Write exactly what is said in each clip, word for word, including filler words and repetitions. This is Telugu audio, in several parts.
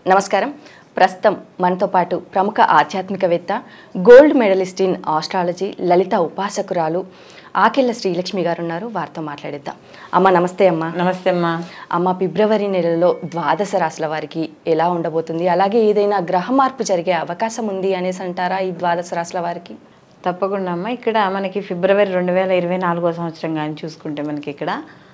నమస్కారం. ప్రస్తుతం మనతో పాటు ప్రముఖ ఆధ్యాత్మికవేత్త, gold medalist in astrology, Lalitha ఉపాసకురాలు ఆకెళ్ళ శ్రీలక్ష్మి గారు ఉన్నారు. వారితో మాట్లాడిద్దాం. అమ్మ నమస్తే. అమ్మ నమస్తే అమ్మా. అమ్మ ఫిబ్రవరి నెలలో ద్వాదశ రాశుల వారికి ఎలా ఉండబోతుంది, అలాగే ఏదైనా గ్రహ మార్పు జరిగే అవకాశం ఉంది అనేసి అంటారా ఈ ద్వాదశ రాశుల వారికి? తప్పకుండా అమ్మ. ఇక్కడ మనకి ఫిబ్రవరి రెండు వేల ఇరవై నాలుగో సంవత్సరం కానీ చూసుకుంటే మనకి ఇక్కడ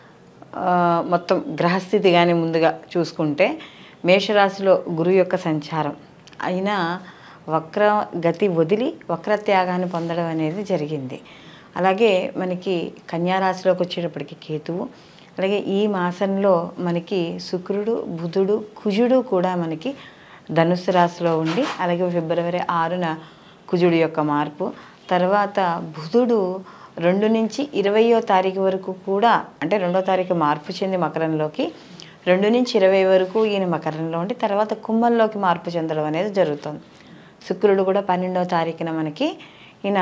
మొత్తం గ్రహస్థితి కానీ ముందుగా చూసుకుంటే మేషరాశిలో గురువు యొక్క సంచారం అయినా వక్ర గతి వదిలి వక్రత్యాగాన్ని పొందడం అనేది జరిగింది. అలాగే మనకి కన్యారాశిలోకి వచ్చేటప్పటికి కేతువు, అలాగే ఈ మాసంలో మనకి శుక్రుడు, బుధుడు, కుజుడు కూడా మనకి ధనుస్సు రాశిలో ఉండి, అలాగే ఫిబ్రవరి ఆరున కుజుడు యొక్క మార్పు, తర్వాత బుధుడు రెండు నుంచి ఇరవయో తారీఖు వరకు కూడా, అంటే రెండో తారీఖు మార్పు చెంది మకరంలోకి, రెండు నుంచి ఇరవై వరకు ఈయన మకరంలో ఉండి తర్వాత కుంభంలోకి మార్పు చెందడం అనేది జరుగుతుంది. శుక్రుడు కూడా పన్నెండవ తారీఖున మనకి ఈయన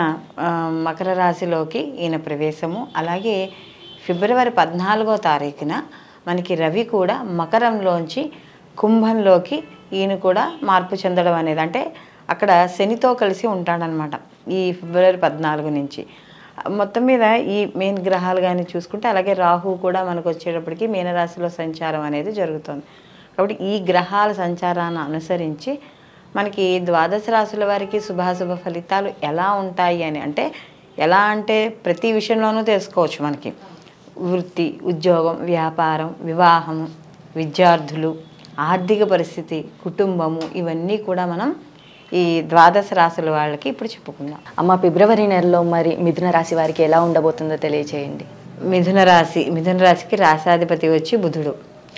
మకర రాశిలోకి ఈయన ప్రవేశము, అలాగే ఫిబ్రవరి పద్నాలుగో తారీఖున మనకి రవి కూడా మకరంలోంచి కుంభంలోకి ఈయన కూడా మార్పు చెందడం అనేది, అంటే అక్కడ శనితో కలిసి ఉంటాడనమాట ఈ ఫిబ్రవరి పద్నాలుగు నుంచి. మొత్తం మీద ఈ మెయిన్ గ్రహాలు కానీ చూసుకుంటే, అలాగే రాహు కూడా మనకు వచ్చేటప్పటికి మీనరాశిలో సంచారం అనేది జరుగుతుంది. కాబట్టి ఈ గ్రహాల సంచారాన్ని అనుసరించి మనకి ద్వాదశ రాశుల వారికి శుభాశుభ ఫలితాలు ఎలా ఉంటాయి అని, అంటే ఎలా అంటే ప్రతి విషయంలోనూ తెలుసుకోవచ్చు. మనకి వృత్తి, ఉద్యోగం, వ్యాపారం, వివాహము, విద్యార్థులు, ఆర్థిక పరిస్థితి, కుటుంబము, ఇవన్నీ కూడా మనం ఈ ద్వాదశ రాశుల వాళ్ళకి ఇప్పుడు చెప్పుకుందాం. అమ్మ ఫిబ్రవరి నెలలో మరి మిథున రాశి వారికి ఎలా ఉండబోతుందో తెలియచేయండి. మిథున రాశి మిథున రాశికి రాశాధిపతి వచ్చి బుధుడు.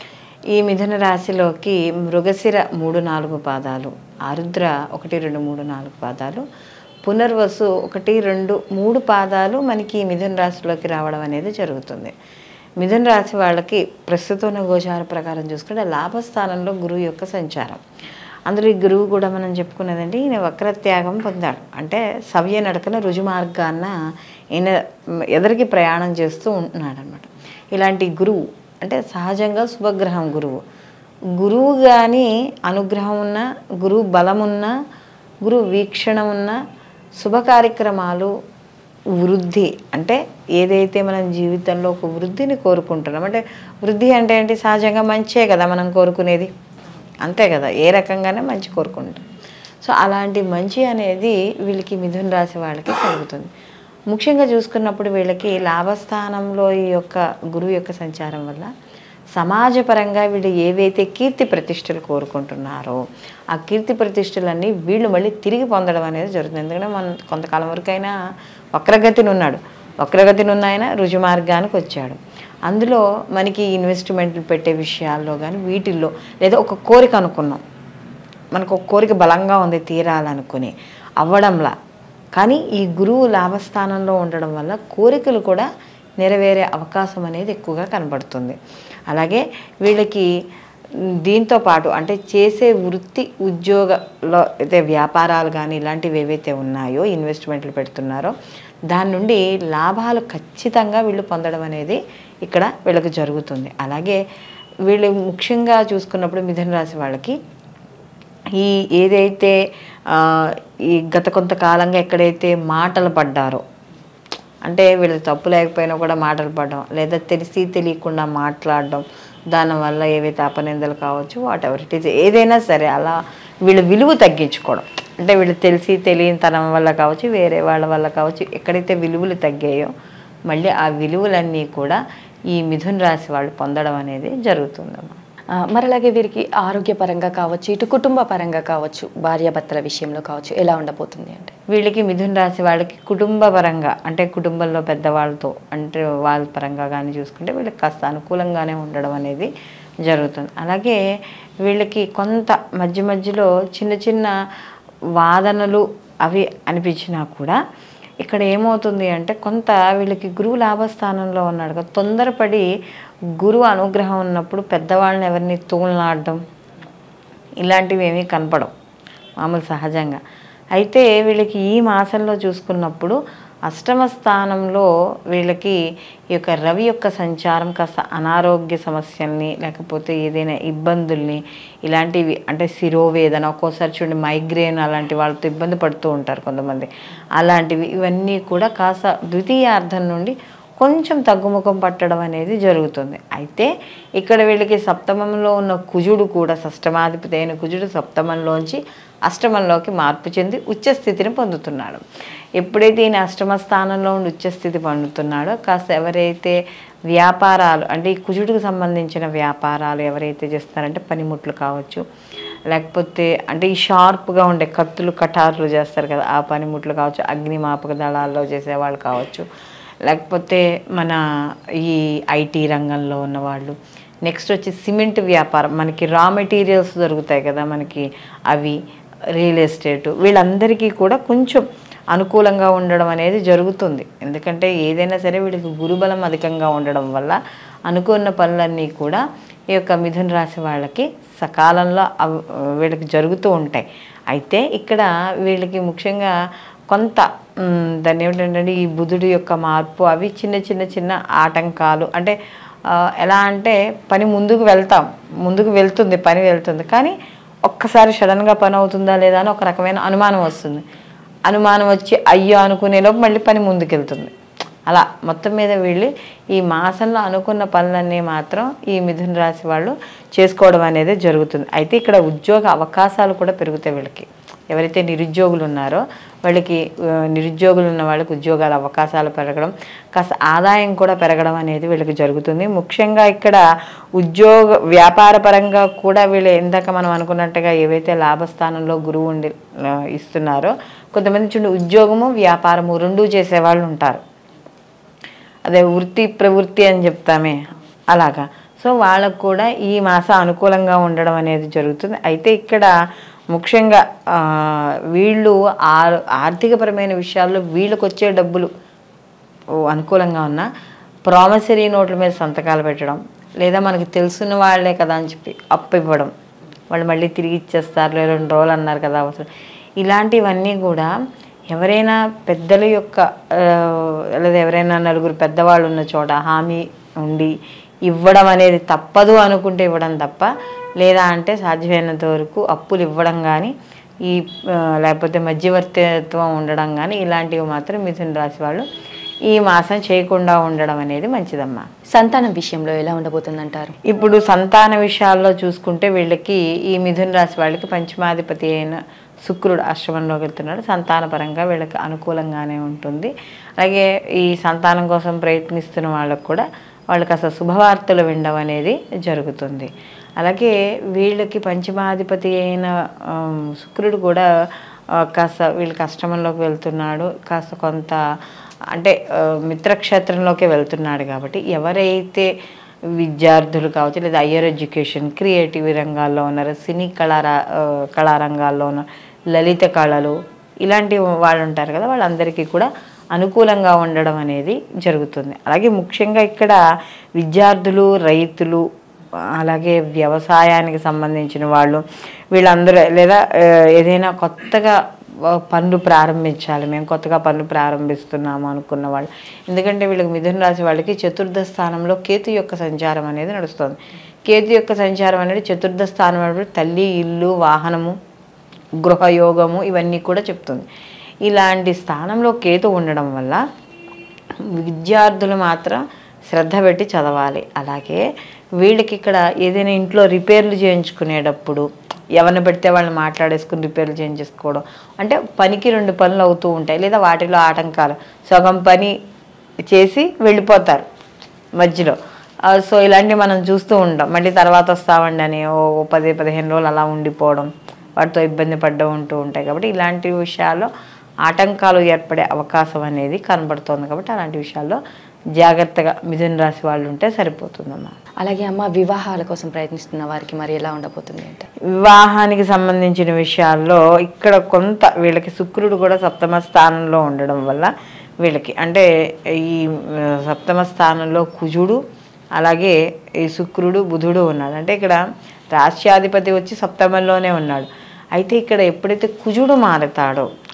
ఈ మిథున రాశిలోకి మృగశిర మూడు నాలుగు పాదాలు, ఆరుద్ర ఒకటి రెండు మూడు నాలుగు పాదాలు, పునర్వసు ఒకటి రెండు మూడు పాదాలు మనకి మిథున రాశిలోకి రావడం అనేది జరుగుతుంది. మిథున రాశి వాళ్ళకి ప్రస్తుతం గోచార ప్రకారం చూసుకుంటే లాభస్థానంలో గురువు యొక్క సంచారం. అందులో ఈ గురువు కూడా మనం చెప్పుకున్నదండి, ఈయన వక్రత్యాగం పొందాడు, అంటే సవ్య నడకన రుజుమార్గాన్న ఈయన ఎదరికి ప్రయాణం చేస్తూ ఉంటున్నాడు అనమాట. ఇలాంటి గురువు అంటే సహజంగా శుభగ్రహం గురువు. గురువు కానీ అనుగ్రహం ఉన్న, గురువు బలం ఉన్న, గురువు వీక్షణ ఉన్న శుభ కార్యక్రమాలు, వృద్ధి, అంటే ఏదైతే మనం జీవితంలో ఒక వృద్ధిని కోరుకుంటున్నాం, అంటే వృద్ధి అంటే ఏంటి, సహజంగా మంచే కదా మనం కోరుకునేది, అంతే కదా, ఏ రకంగానే మంచి కోరుకుంటాం. సో అలాంటి మంచి అనేది వీళ్ళకి మిథున రాశి వాళ్ళకి కలుగుతుంది. ముఖ్యంగా చూసుకున్నప్పుడు వీళ్ళకి లాభస్థానంలో ఈ యొక్క గురువు యొక్క సంచారం వల్ల సమాజపరంగా వీళ్ళు ఏవైతే కీర్తి ప్రతిష్టలు కోరుకుంటున్నారో ఆ కీర్తి ప్రతిష్టలన్నీ వీళ్ళు మళ్ళీ తిరిగి పొందడం అనేది జరుగుతుంది. ఎందుకంటే మనం కొంతకాలం వరకైనా వక్రగతిని ఉన్నాడు, వక్రగతిని ఉన్న ఆయన రుజుమార్గానికి వచ్చాడు. అందులో మనకి ఇన్వెస్ట్మెంట్లు పెట్టే విషయాల్లో కానీ వీటిల్లో, లేదా ఒక కోరిక అనుకున్నాం, మనకు ఒక కోరిక బలంగా ఉంది తీరాలనుకుని అవ్వడంలా, కానీ ఈ గురువు లాభస్థానంలో ఉండడం వల్ల కోరికలు కూడా నెరవేరే అవకాశం అనేది ఎక్కువగా కనబడుతుంది. అలాగే వీళ్ళకి దీంతో పాటు అంటే చేసే వృత్తి ఉద్యోగంలో అయితే వ్యాపారాలు కానీ ఇలాంటివి ఏవైతే ఉన్నాయో, ఇన్వెస్ట్మెంట్లు పెడుతున్నారో దాని నుండి లాభాలు ఖచ్చితంగా వీళ్ళు పొందడం అనేది ఇక్కడ వీళ్ళకి జరుగుతుంది. అలాగే వీళ్ళు ముఖ్యంగా చూసుకున్నప్పుడు మిథున రాశి వాళ్ళకి ఈ ఏదైతే ఈ గత కొంతకాలంగా ఎక్కడైతే మాటలు పడ్డారో, అంటే వీళ్ళకి తప్పు లేకపోయినా కూడా మాటలు పడడం, లేదా తెలిసి తెలియకుండా మాట్లాడడం, దానివల్ల ఏవైతే అపనిందలు కావచ్చు, వాట్ ఎవర్ ఇట్ ఈజ్, ఏదైనా సరే అలా వీళ్ళు విలువ తగ్గించుకోవడం, అంటే వీళ్ళు తెలిసి తెలియని తనం వల్ల కావచ్చు, వేరే వాళ్ళ వల్ల కావచ్చు, ఎక్కడైతే విలువలు తగ్గాయో మళ్ళీ ఆ విలువలన్నీ కూడా ఈ మిథున రాశి వాళ్ళు పొందడం అనేది జరుగుతుందమ్మా. మరి అలాగే వీరికి ఆరోగ్యపరంగా కావచ్చు, ఇటు కుటుంబ పరంగా కావచ్చు, భార్యాభర్తల విషయంలో కావచ్చు, ఎలా ఉండబోతుంది అంటే వీళ్ళకి మిథున రాశి వాళ్ళకి కుటుంబ పరంగా, అంటే కుటుంబంలో పెద్దవాళ్ళతో, అంటే వాళ్ళ పరంగా కానీ చూసుకుంటే వీళ్ళకి కాస్త అనుకూలంగానే ఉండడం అనేది జరుగుతుంది. అలాగే వీళ్ళకి కొంత మధ్య మధ్యలో చిన్న చిన్న వాదనలు అవి అనిపించినా కూడా ఇక్కడ ఏమవుతుంది అంటే కొంత వీళ్ళకి గురువు లాభస్థానంలో ఉన్నాడు కదా, తొందరపడి గురువు అనుగ్రహం ఉన్నప్పుడు పెద్దవాళ్ళని ఎవరిని తూలనాడడం ఇలాంటివి ఏమీ కనపడవు మామూలు సహజంగా. అయితే వీళ్ళకి ఈ మాసంలో చూసుకున్నప్పుడు అష్టమ స్థానంలో వీళ్ళకి ఈ యొక్క రవి యొక్క సంచారం కాస్త అనారోగ్య సమస్యల్ని లేకపోతే ఏదైనా ఇబ్బందుల్ని ఇలాంటివి అంటే శిరోవేదన ఒక్కోసారి చూడండి మైగ్రేన్ అలాంటి వాళ్ళతో ఇబ్బంది పడుతూ ఉంటారు కొంతమంది అలాంటివి ఇవన్నీ కూడా కాస్త ద్వితీయార్థం నుండి కొంచెం తగ్గుముఖం పట్టడం అనేది జరుగుతుంది. అయితే ఇక్కడ వీళ్ళకి సప్తమంలో ఉన్న కుజుడు కూడా షష్టమాధిపతి అయిన కుజుడు సప్తమంలోంచి అష్టమంలోకి మార్పు చెంది ఉచ్చస్థితిని పొందుతున్నాడు. ఎప్పుడైతే ఈయన అష్టమ స్థానంలో ఉండి ఉచ్చస్థితి పొందుతున్నాడో కాస్త ఎవరైతే వ్యాపారాలు అంటే ఈ కుజుడికి సంబంధించిన వ్యాపారాలు ఎవరైతే చేస్తారంటే పనిముట్లు కావచ్చు లేకపోతే అంటే ఈ షార్ప్గా ఉండే కత్తులు కటార్లు చేస్తారు కదా ఆ పనిముట్లు కావచ్చు, అగ్నిమాపక దళాల్లో చేసేవాళ్ళు కావచ్చు, లేకపోతే మన ఈ ఐటీ రంగంలో ఉన్నవాళ్ళు, నెక్స్ట్ వచ్చి సిమెంట్ వ్యాపారం మనకి రా మెటీరియల్స్ దొరుకుతాయి కదా మనకి అవి, రియల్ ఎస్టేటు, వీళ్ళందరికీ కూడా కొంచెం అనుకూలంగా ఉండడం అనేది జరుగుతుంది. ఎందుకంటే ఏదైనా సరే వీళ్ళకి గురుబలం అధికంగా ఉండడం వల్ల అనుకున్న పనులన్నీ కూడా ఈ యొక్క మిథున రాశి వాళ్ళకి సకాలంలో వీళ్ళకి జరుగుతూ ఉంటాయి. అయితే ఇక్కడ వీళ్ళకి ముఖ్యంగా కొంత దాన్ని ఏమిటంటే ఈ బుధుడి యొక్క మార్పు అవి చిన్న చిన్న చిన్న ఆటంకాలు అంటే ఎలా అంటే పని ముందుకు వెళ్తాం ముందుకు వెళ్తుంది పని వెళ్తుంది కానీ ఒక్కసారి సడన్గా పని అవుతుందా లేదా అని ఒక రకమైన అనుమానం వస్తుంది. అనుమానం వచ్చి అయ్యో అనుకునేలోపు మళ్ళీ పని ముందుకెళ్తుంది. అలా మొత్తం మీద వీళ్ళు ఈ మాసంలో అనుకున్న పనులన్నీ మాత్రం ఈ మిథున రాశి వాళ్ళు చేసుకోవడం అనేది జరుగుతుంది. అయితే ఇక్కడ ఉద్యోగ అవకాశాలు కూడా పెరుగుతాయి వీళ్ళకి. ఎవరైతే నిరుద్యోగులు ఉన్నారో వాళ్ళకి నిరుద్యోగులు ఉన్న వాళ్ళకి ఉద్యోగాల అవకాశాలు పెరగడం కాస్త ఆదాయం కూడా పెరగడం అనేది వీళ్ళకి జరుగుతుంది. ముఖ్యంగా ఇక్కడ ఉద్యోగ వ్యాపార పరంగా కూడా వీళ్ళు ఇందాక మనం అనుకున్నట్టుగా ఏవైతే లాభస్థానంలో గురువు ఉండి ఇస్తున్నారో కొంతమంది చూడండి ఉద్యోగము వ్యాపారము రెండూ చేసేవాళ్ళు ఉంటారు. అదే వృత్తి ప్రవృత్తి అని చెప్తామే అలాగా. సో వాళ్ళకు కూడా ఈ మాసం అనుకూలంగా ఉండడం అనేది జరుగుతుంది. అయితే ఇక్కడ ముఖ్యంగా వీళ్ళు ఆర్ ఆర్థికపరమైన విషయాల్లో వీళ్ళకి వచ్చే డబ్బులు అనుకూలంగా ఉన్న ప్రామిసరీ నోట్ల మీద సంతకాలు పెట్టడం లేదా మనకి తెలుసున్న వాళ్ళే కదా అని చెప్పి అప్పు ఇవ్వడం, వాళ్ళు మళ్ళీ తిరిగి ఇచ్చేస్తారు లేదా రెండు రోజులు అన్నారు కదా అవసరం, ఇలాంటివన్నీ కూడా ఎవరైనా పెద్దల యొక్క లేదా ఎవరైనా నలుగురు పెద్దవాళ్ళు ఉన్న చోట హామీ ఉండి ఇవ్వడం అనేది తప్పదు అనుకుంటే ఇవ్వడం తప్ప, లేదా అంటే సాధ్యమైనంత వరకు అప్పులు ఇవ్వడం కానీ ఈ లేకపోతే మధ్యవర్తిత్వం ఉండడం కానీ ఇలాంటివి మాత్రం మిథున రాశి వాళ్ళు ఈ మాసం చేయకుండా ఉండడం అనేది మంచిదమ్మా. సంతానం విషయంలో ఎలా ఉండబోతుందంటారు? ఇప్పుడు సంతాన విషయాల్లో చూసుకుంటే వీళ్ళకి ఈ మిథున రాశి వాళ్ళకి పంచమాధిపతి అయిన శుక్రుడు ఆశ్రమంలోకి వెళ్తున్నాడు. సంతానపరంగా వీళ్ళకి అనుకూలంగానే ఉంటుంది. అలాగే ఈ సంతానం కోసం ప్రయత్నిస్తున్న వాళ్ళకు కూడా వాళ్ళకి అసలు శుభవార్తలు వినడం అనేది జరుగుతుంది. అలాగే వీళ్ళకి పంచమాధిపతి అయిన శుక్రుడు కూడా కాస్త వీళ్ళకి అష్టమంలోకి వెళ్తున్నాడు. కాస్త కొంత అంటే మిత్రక్షేత్రంలోకి వెళ్తున్నాడు కాబట్టి ఎవరైతే విద్యార్థులు కావచ్చు లేదా హయ్యర్ ఎడ్యుకేషన్ క్రియేటివ్ రంగాల్లో ఉన్నారు, సినీ కళారా కళారంగాల్లో ఉన్న లలిత కళలు ఇలాంటి వాళ్ళు ఉంటారు కదా వాళ్ళందరికీ కూడా అనుకూలంగా ఉండడం అనేది జరుగుతుంది. అలాగే ముఖ్యంగా ఇక్కడ విద్యార్థులు రైతులు అలాగే వ్యవసాయానికి సంబంధించిన వాళ్ళు వీళ్ళందరూ లేదా ఏదైనా కొత్తగా పనులు ప్రారంభించాలి మేము కొత్తగా పనులు ప్రారంభిస్తున్నాము అనుకున్న వాళ్ళు, ఎందుకంటే వీళ్ళకి మిథున రాశి వాళ్ళకి చతుర్థ స్థానంలో కేతు యొక్క సంచారం అనేది నడుస్తుంది. కేతు యొక్క సంచారం అనేది చతుర్థ స్థానం అంటే తల్లి ఇల్లు వాహనము గృహయోగము ఇవన్నీ కూడా చెప్తుంది. ఇలాంటి స్థానంలో కేతు ఉండడం వల్ల విద్యార్థులు మాత్రం శ్రద్ధ పెట్టి చదవాలి. అలాగే వీళ్ళకి ఇక్కడ ఏదైనా ఇంట్లో రిపేర్లు చేయించుకునేటప్పుడు ఎవరిని పెడితే వాళ్ళని మాట్లాడేసుకుని రిపేర్లు చేయించేసుకోవడం అంటే పనికి రెండు పనులు అవుతూ ఉంటాయి, లేదా వాటిలో ఆటంకాలు సగం పని చేసి వెళ్ళిపోతారు మధ్యలో. సో ఇలాంటివి మనం చూస్తూ ఉంటాం. మళ్ళీ తర్వాత వస్తామండి అని ఓ పది పదిహేను రోజులు అలా ఉండిపోవడం వాటితో ఇబ్బంది పడ్డ ఉంటూ ఉంటాయి. కాబట్టి ఇలాంటి విషయాల్లో ఆటంకాలు ఏర్పడే అవకాశం అనేది కనబడుతుంది. కాబట్టి అలాంటి విషయాల్లో జాగ్రత్తగా మిథున రాశి వాళ్ళు ఉంటే సరిపోతుందమ్మా. అలాగే అమ్మ వివాహాల కోసం ప్రయత్నిస్తున్న వారికి మరి ఎలా ఉండబోతుంది అంటే వివాహానికి సంబంధించిన విషయాల్లో ఇక్కడ కొంత వీళ్ళకి శుక్రుడు కూడా సప్తమ స్థానంలో ఉండడం వల్ల వీళ్ళకి అంటే ఈ సప్తమ స్థానంలో కుజుడు అలాగే ఈ శుక్రుడు బుధుడు ఉన్నాడు. అంటే ఇక్కడ రాశ్యాధిపతి వచ్చి సప్తమంలోనే ఉన్నాడు. అయితే ఇక్కడ ఎప్పుడైతే కుజుడు మారుతాడో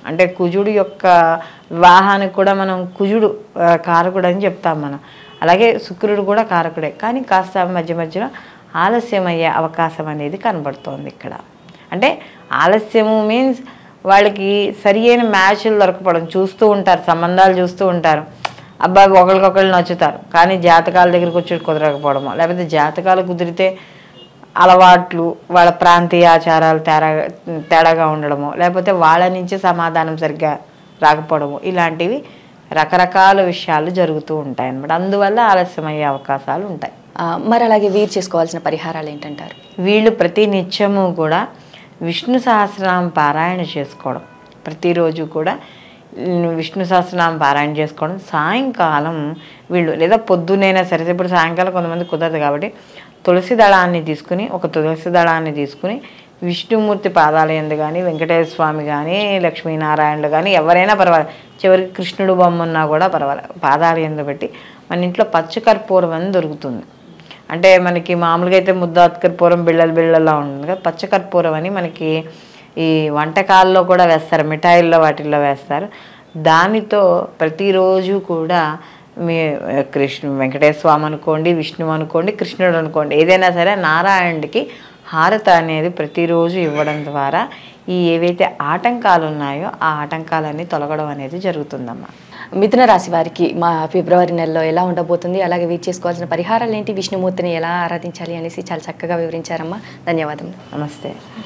అంటే కుజుడు యొక్క వివాహానికి కూడా మనం కుజుడు ఆ, కారకుడు అని చెప్తాం మనం. అలాగే శుక్రుడు కూడా కారకుడే, కానీ కాస్త మధ్య మధ్యలో ఆలస్యం అయ్యే అవకాశం అనేది కనబడుతోంది ఇక్కడ. అంటే ఆలస్యము మీన్స్ వాళ్ళకి సరి అయిన మ్యాచ్లు దొరకపోవడం, చూస్తూ ఉంటారు, సంబంధాలు చూస్తూ ఉంటారు, అబ్బాయి ఒకరికొకళ్ళు నచ్చుతారు, కానీ జాతకాల దగ్గరికి వచ్చి కుదరకపోవడము, లేకపోతే జాతకాలు కుదిరితే అలవాట్లు వాళ్ళ ప్రాంతీయ ఆచారాలు తేడా తేడాగా ఉండడము, లేకపోతే వాళ్ళ నుంచి సమాధానం సరిగ్గా రాకపోవడము, ఇలాంటివి రకరకాల విషయాలు జరుగుతూ ఉంటాయి అన్నమాట. అందువల్ల ఆలస్యం అయ్యే అవకాశాలు ఉంటాయి. ఆ, మరి అలాగే వీరు చేసుకోవాల్సిన పరిహారాలు ఏంటంటారు? వీళ్ళు ప్రతి నిత్యము కూడా విష్ణు సహస్రనామం పారాయణ చేసుకోవడం, ప్రతిరోజు కూడా విష్ణు సహస్రనామం పారాయణ చేసుకోవడం. సాయంకాలం వీళ్ళు లేదా పొద్దునైనా సరే, ఇప్పుడు సాయంకాలం కొంతమంది కుదరదు కాబట్టి తులసి దళాన్ని తీసుకుని ఒక తులసి దళాన్ని తీసుకుని విష్ణుమూర్తి పాదాల యందు కానీ, వెంకటేశ్వర స్వామి కానీ, లక్ష్మీనారాయణులు కానీ ఎవరైనా పర్వాలేదు, చివరికి కృష్ణుడు బొమ్మ ఉన్నా కూడా పర్వాలేదు, పాదాల యందు పెట్టి మన ఇంట్లో పచ్చకర్పూరం అని దొరుకుతుంది. అంటే మనకి మామూలుగా అయితే ముద్దాత్ కర్పూరం బిళ్ళలు బిళ్ళలా ఉంటుంది కదా, పచ్చకర్పూరం అని మనకి ఈ వంటకాల్లో కూడా వేస్తారు, మిఠాయిల్లో వాటిల్లో వేస్తారు. దానితో ప్రతిరోజు కూడా మీ కృష్ణ వెంకటేశ్వర స్వామి అనుకోండి, విష్ణువు అనుకోండి, కృష్ణుడు అనుకోండి, ఏదైనా సరే నారాయణుడికి హారత అనేది ప్రతిరోజు ఇవ్వడం ద్వారా ఈ ఏవైతే ఆటంకాలు ఉన్నాయో ఆ ఆటంకాలన్నీ తొలగడం అనేది జరుగుతుందమ్మా. మిథున రాశి వారికి మా ఫిబ్రవరి నెలలో ఎలా ఉండబోతుంది, అలాగే వీరు చేసుకోవాల్సిన పరిహారాలు ఏంటి, విష్ణుమూర్తిని ఎలా ఆరాధించాలి అనేసి చాలా చక్కగా వివరించారమ్మా. ధన్యవాదములు. నమస్తే.